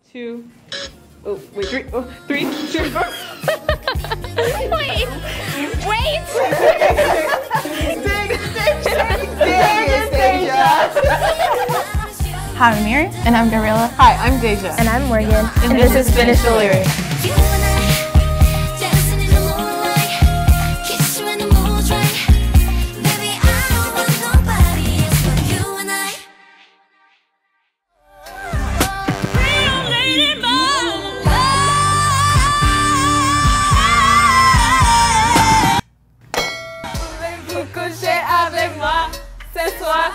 2. Oh, wait, 3. Oh, 3, 2, 4. Wait. Hi, I'm Miri. And I'm Gabriela. Hi, I'm Daisja. And I'm Morgan. And this is Finish the Lyric. Coucher avec moi ce soir.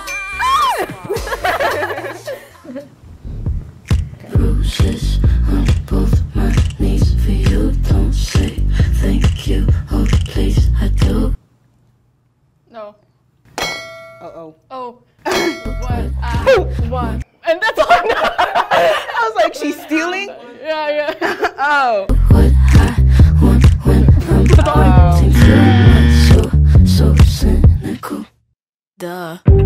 Bruises on both my knees for you. Don't say thank you. Oh, please, I do. No. Oh. What? And that's all I know. I was like, she's stealing? Yeah. Oh. What I want when I'm so cynical. Duh. 4,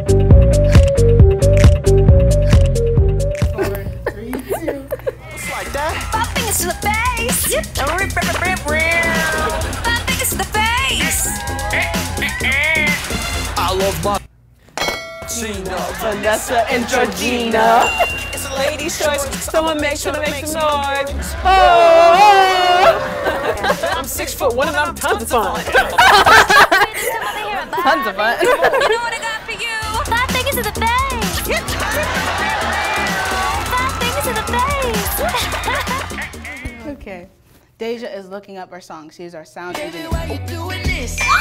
3, 2. It's like that. 5 fingers to the face. 5 fingers to the face. I love my Gina, Vanessa and Georgina. It's a lady's choice. Someone make sure to make some noise. Oh! I'm 6'1" and I'm tons of fun. Tons of fun. You know what I got for you? 5 fingers to the face. 5 fingers to the face. Okay. Daisja is looking up our song. She's our sound engineer. Why you doing this? To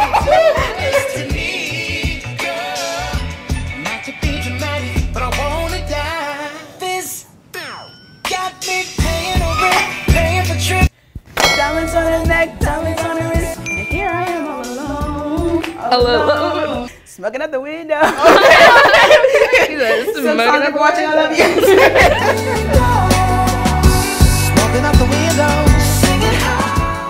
me, girl. Not to be dramatic, but I wanna die. This got me paying for trip. Diamonds on her neck, diamonds on her wrist. And here I am all alone. Alone. Smoking out the window. This is Some song like watching I Love You. Smoking out the window, singing high.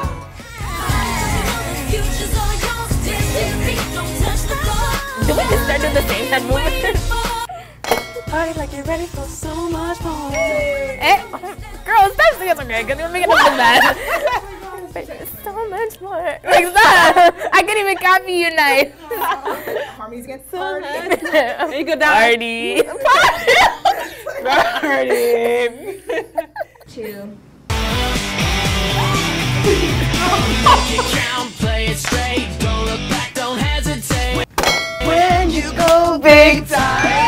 Did we just start doing the same head movement? Party like you're ready for so much more. Girl, stop singing. It's okay, because you're making us look bad. So much more. Like, stop. I couldn't even copy you nice. Harmonies get Party. You go down. Party. Party. 2. Play it straight. Don't look back, don't hesitate. when you go big time.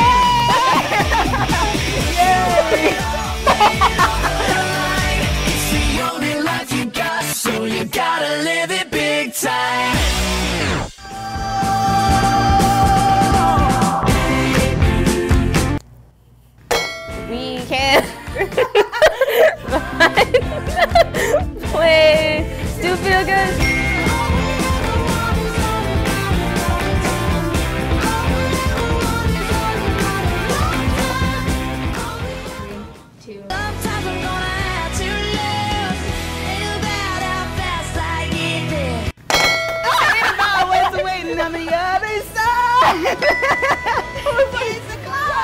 It's the only life you got, so you gotta live it big time. We can play. Still feel good. Sometimes I'm gonna have to lose. Ain't about how fast I get there. I was waiting on the other side. It's the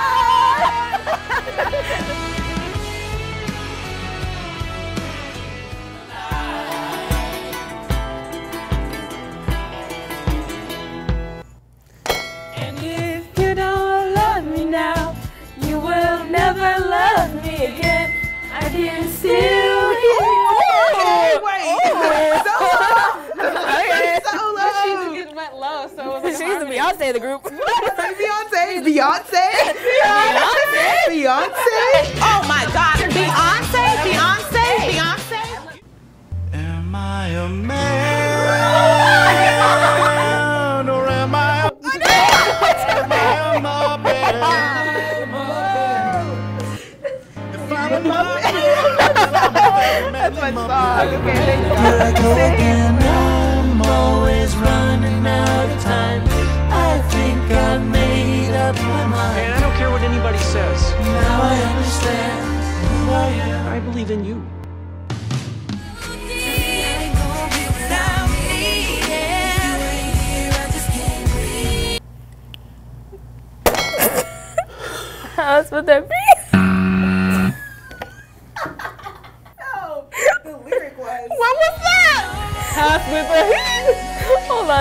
And if you don't love me now, you will never love me again. I can still hear you. So low. She just went low, so it was She's the Beyonce of the group. Beyonce. Oh my God. Beyonce. Am I a man? Or am I a muppet? If I'm a muppet, That's my song. Okay, here I go again. I'm always running out of time. I think I made up my mind. And I don't care what anybody says. Now I understand who I am. I believe in you. How else would that be?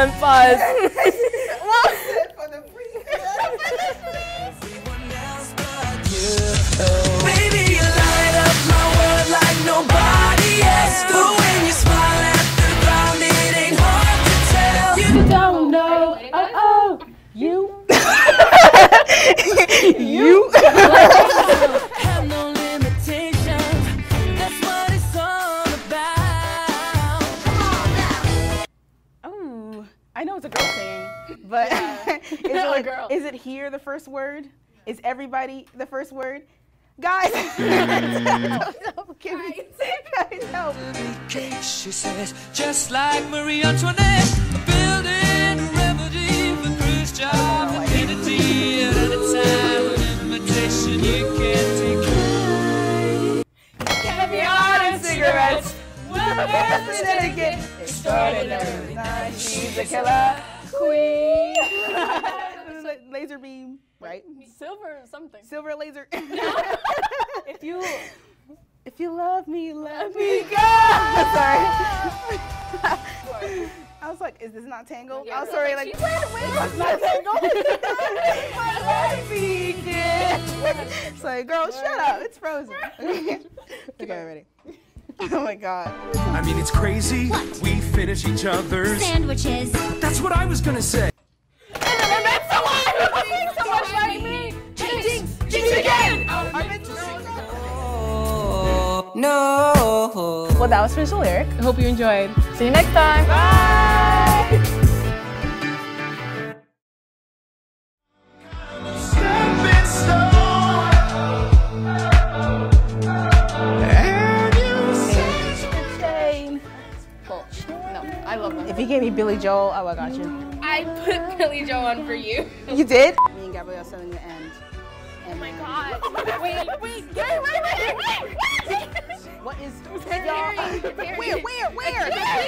on, pause. Baby, you light up my world like nobody else. But when you smile at the ground, it ain't hard to tell. You Don't know. Oh, you. You. have no limitations. That's what it's all about. Ooh, I know it's a girl singing, but is it here the first word? Is everybody the first word? Guys, no, give me, guys, help. She says, just like Marie Antoinette, building a remedy for Khrushchev identity at any time of invitation you can't take. Caviar and cigarettes. Extraordinary. She's a killer queen. Laser beam, right? Silver something. Silver laser. If you love me, let me go. Sorry. I was like, is this not Tangled? I was sorry, like, wait, it's not Tangled. My life begins. It's like, girl, shut up. It's Frozen. Okay, ready. Oh my God. I mean, it's crazy. We finish each other's Sandwiches. That's what I was gonna say. so much like me. Jinx again. No. Well, that was Official Lyric. I hope you enjoyed. See you next time. Bye. No, I love them. If you gave me Billy Joel, oh, I got you. I put Billy Joe on for you. You did? Me and Gabrielle selling the end. Oh my God. Wait. What is Harry. Where? Wait.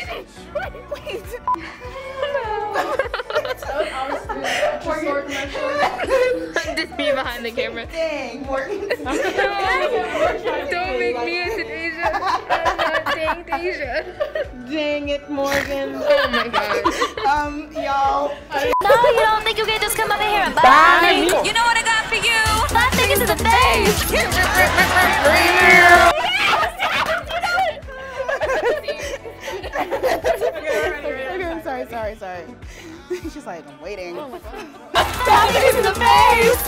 Just be behind the camera. Dang, Morgan. Don't make me into Deja. I'm not saying Deja. Dang it, Morgan. Oh my God. Y'all. No, you don't think you can just come over here and buy me? You know what I got for you? 5 fingers to the face. Okay, I'm sorry. She's like, I'm waiting. 5 fingers to the face.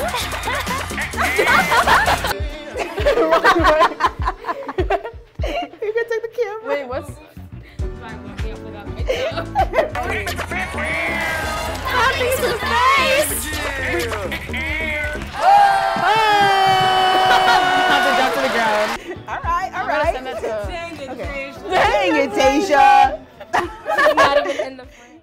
You can take the camera. Wait, what's... 5 fingers to the face. Have to jump to the ground. All right. Send that to... Dang it, Daisja. Not even in the frame.